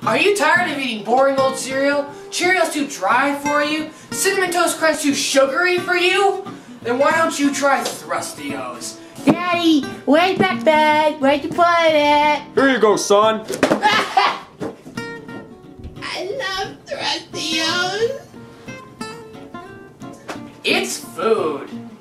Are you tired of eating boring old cereal? Cheerios too dry for you? Cinnamon Toast Crunch too sugary for you? Then why don't you try Thrusteos? Daddy, where's my bag? Where'd you put it? Here you go, son. I love Thrusteos. It's food.